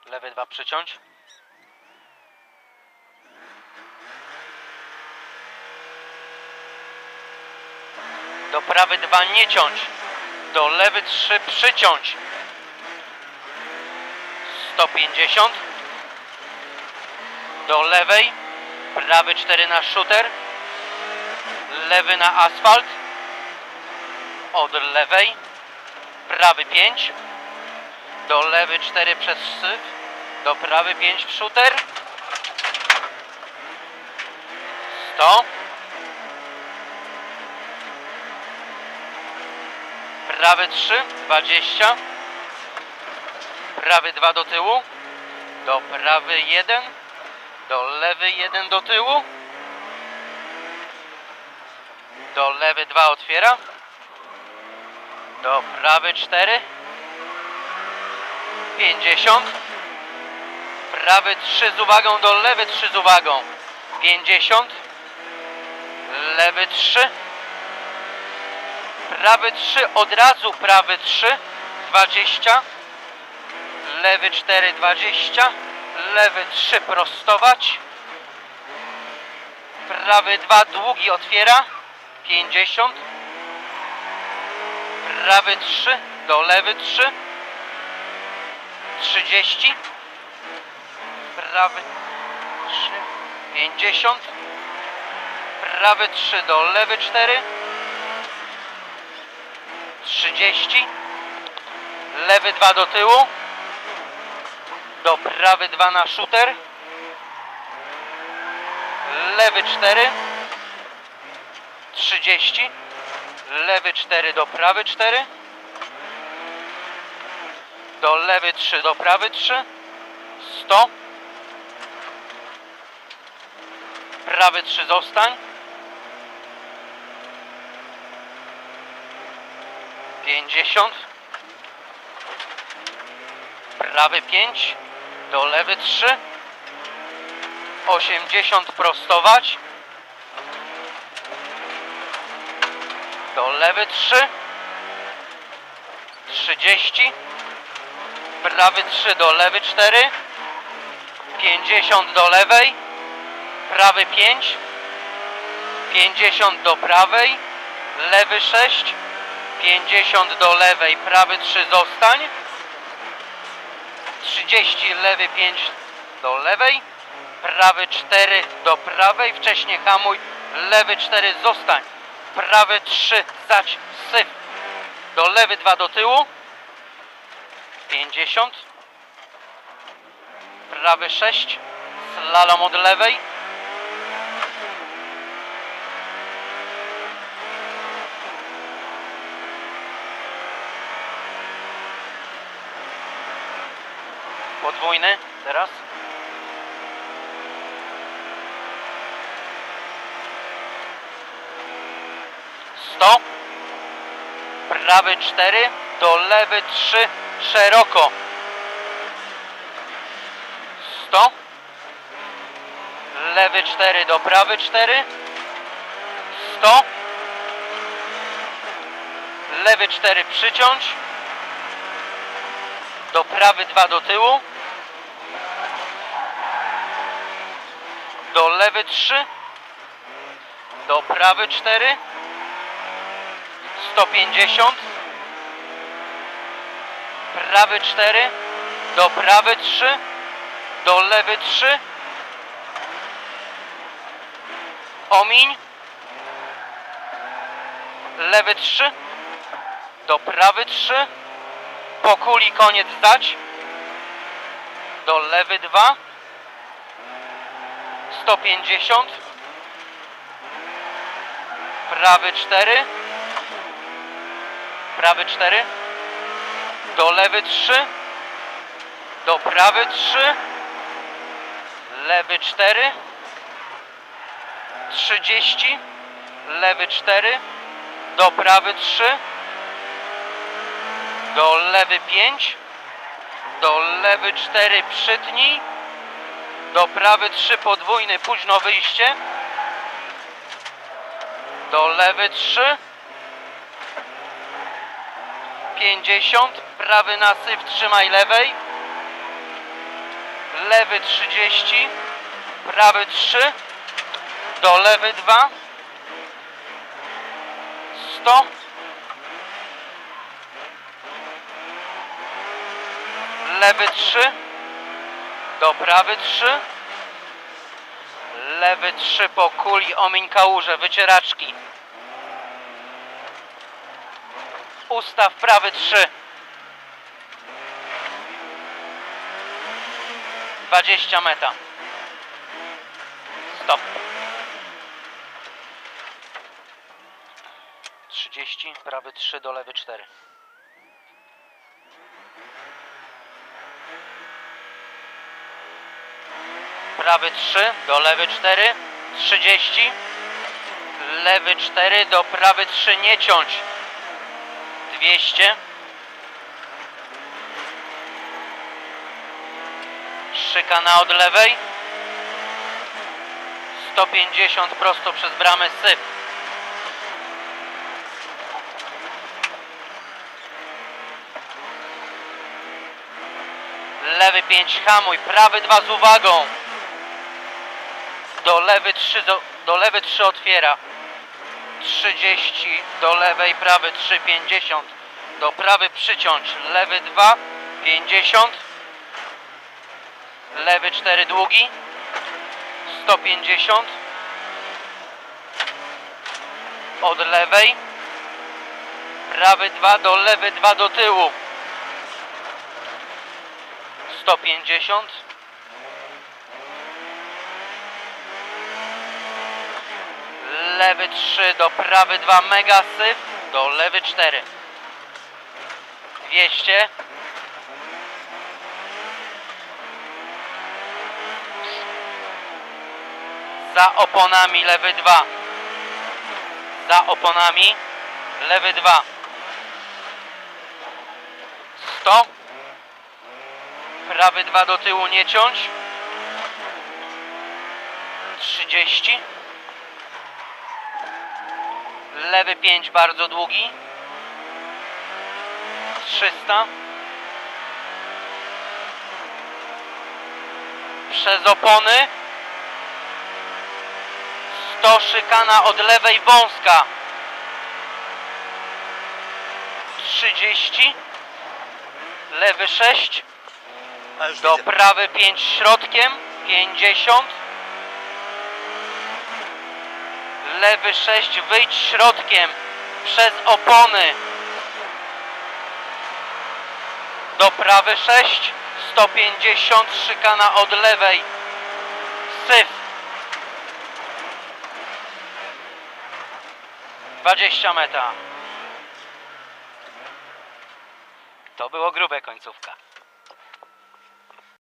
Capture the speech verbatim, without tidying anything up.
lewy dwa przyciąć, do prawy dwa nie ciąć, do lewy trzy przyciąć, sto pięćdziesiąt, do lewej, prawy cztery na shooter, lewy na asfalt, od lewej, prawy pięć, do lewy cztery przez syf, do prawy pięć w shooter, sto, prawy trzy, dwadzieścia, prawy dwa do tyłu, do prawy jeden, do lewy jeden do tyłu, do lewy dwa otwiera, do prawy cztery, pięćdziesiąt, prawy trzy z uwagą, do lewy trzy z uwagą, pięćdziesiąt, lewy trzy, prawy trzy od razu, prawy trzy, dwadzieścia, lewy cztery, dwadzieścia, lewy trzy prostować, prawy dwa długi otwiera, pięćdziesiąt, prawy trzy, do lewy trzy, trzydzieści, prawy trzy, pięćdziesiąt, prawy trzy, do lewy cztery, trzydzieści, lewy dwa do tyłu, do prawy dwa na shooter, lewy cztery, trzydzieści, lewy cztery do prawy cztery, do lewy trzy do prawy trzy, sto, prawy trzy zostań, pięćdziesiąt, prawy pięć, do lewy trzy, osiemdziesiąt prostować, do lewy trzy, trzydzieści, prawy trzy do lewy cztery, pięćdziesiąt do lewej, prawy pięć, pięćdziesiąt do prawej, lewy sześć, pięćdziesiąt do lewej, prawy trzy zostań, trzydzieści, lewy pięć do lewej, prawy cztery do prawej, wcześniej hamuj, lewy cztery zostań, prawy trzy zać syf, do lewy dwa do tyłu, pięćdziesiąt, prawy sześć, slalom od lewej, podwójny teraz, sto, prawy cztery, do lewy trzy, szeroko, sto, lewy cztery do prawy cztery, sto, lewy cztery przyciąć, do prawy dwa do tyłu, do lewy trzy, do prawy cztery, sto pięćdziesiąt, prawy cztery, do prawy trzy, do lewy trzy, omiń, lewy trzy, do prawy trzy, po kuli koniec dać, do lewy dwa, sto pięćdziesiąt, prawy cztery, prawy cztery, do lewy trzy, do prawy trzy, lewy cztery, trzydzieści, lewy cztery, do prawy trzy, do lewy pięć, do lewy cztery przytnij, do prawy trzy podwójny późno wyjście, do lewy trzy, pięćdziesiąt, prawy nasyp trzymaj lewej, lewy trzydzieści, prawy trzy, do lewy dwa, sto, lewy trzy, do prawy trzy, lewy trzy po kuli, omiń kałużę, wycieraczki, ustaw prawy trzy, dwadzieścia meta, stop, trzydzieści, prawy trzy, do lewy cztery. Prawy trzy, do lewy cztery, trzydzieści, lewy cztery, do prawy trzy, nie ciąć, dwieście, szykana od lewej, sto pięćdziesiąt prosto przez bramę, syp, lewy pięć, hamuj, prawy dwa z uwagą, do lewy trzy, do, do lewy trzy otwiera, trzydzieści, do lewej, prawy trzy, pięćdziesiąt, do prawy przyciąć, lewy dwa, pięćdziesiąt, lewy cztery długi, sto pięćdziesiąt, od lewej, prawy dwa, do lewy dwa, do tyłu, sto pięćdziesiąt, lewy trzy, do prawy dwa, mega syf, do lewy cztery, dwieście, za oponami lewy dwa, za oponami lewy dwa, sto, prawy dwa, do tyłu, nie ciąć, trzydzieści, lewy pięć, bardzo długi, trzysta, przez opony, sto, szykana od lewej, wąska, trzydzieści, lewy sześć, do prawy pięć środkiem, pięćdziesiąt, lewy sześć, wyjdź środkiem, przez opony, do prawy sześć, sto pięćdziesiąt, szykana od lewej, syf, dwadzieścia meta. To było grube, końcówka.